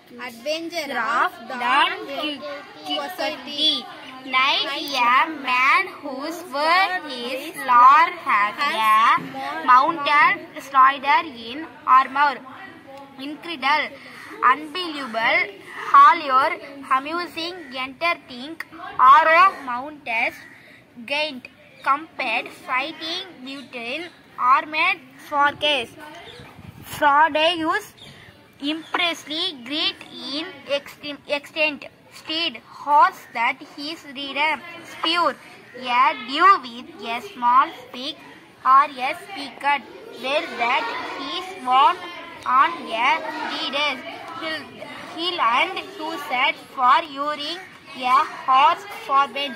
Adventure of Don Quixote. Knight, a man whose word is Lord, has a mounted slider in armor. Incredible, unbelievable, hallelujah, amusing, entertaining, arrow mounted, gained, compared, fighting, between, armored, forecast. Fraudulous, impressively great in extent, steed, horse that his reader, pure, a dew with a small speak or a speaker, well that his one on a reader's hill and to set for using a horse forbid.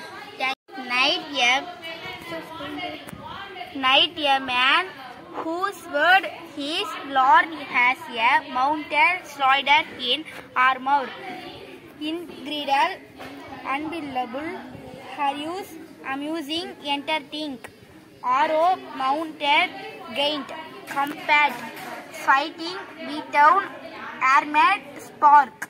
Knight, a man whose word his Lord has a mounted slider in armor. Incredible, unbelievable, hilarious, amusing, entertaining, arrow mounted, gained, compared, fighting, beatdown, armored, spark.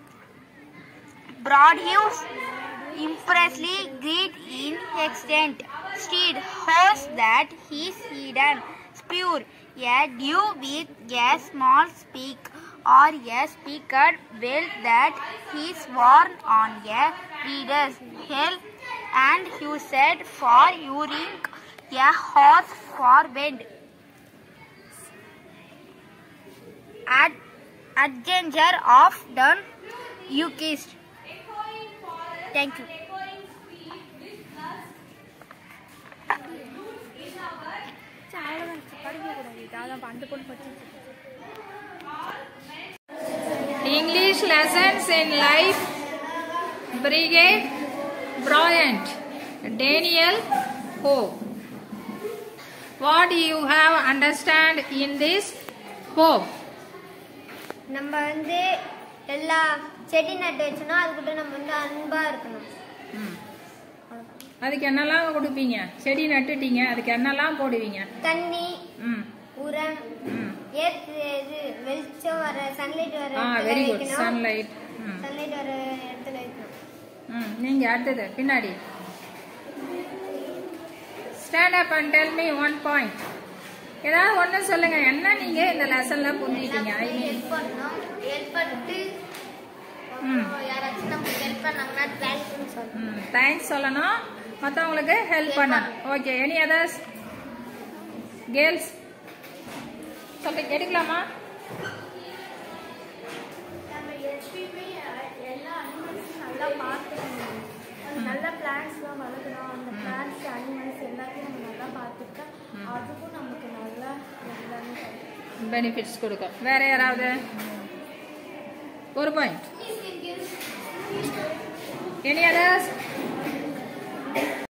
Broadhues, impressively great in extent, steed, horse that is hidden, pure, a dew with a small speak or a speaker, well that is worn on a reader's help and used for using a horse for bed. Adventure of Don Quixote. Thank you. English lessons in life. Brigade Bryant, Daniel Ho. What do you have understand in this poem? நம்ம வந்து எல்லா செடி நட்டு வச்சோம்னா அதுக்கிட்ட நம்ம வந்து அன்பா இருக்கணும். அதுக்கு என்னெல்லாம் கொடுப்பீங்க? செடி நட்டுட்டீங்க, அதுக்கு என்னெல்லாம் போடுவீங்க? தண்ணி, உரம், வெளிச்சம் வர சன்லைட் வர வெரி குட், சன்லைட் வர இடத்துல வைக்கணும். நீங்க அடுத்தது பின்னாடி stand up and tell me one point. ஏதாவது ஒண்ணு சொல்லுங்க. என்ன நீங்க இந்த லெசன்ல புரிஞ்சுட்டீங்க? ஐ மீன் ஹெல்ப் பண்ணனும். ஹெல்ப் பண்ணிட்டு யாராச்சும் நமக்கு ஹெல்ப் பண்ணாங்கன்னா தேங்க்ஸ் சொல்லணும். தேங்க்ஸ் சொல்லணும். மத்தவங்களுக்கு ஹெல்ப் பண்ணணும். Okay, any others? கேர்ள்ஸ் சொல்லுங்க, எடுக்கலாமா? நம்ம எப்பவுமே எல்லா அனிமல்ஸும் நல்லா பார்த்துக்கணும். நல்ல பிளான்ட்ஸ்லாம் வளர்க்கணும். அந்த பிளான்ட்ஸ் அனிமல்ஸ் எல்லாத்தையும் நம்ம நல்லா பார்த்துக்கிட்டா அதுக்கும் நமக்கு நல்லா பெனிஃபிட்ஸ் கொடுக்கும். வேற யாராவது ஒரு பாயிண்ட்? Any others?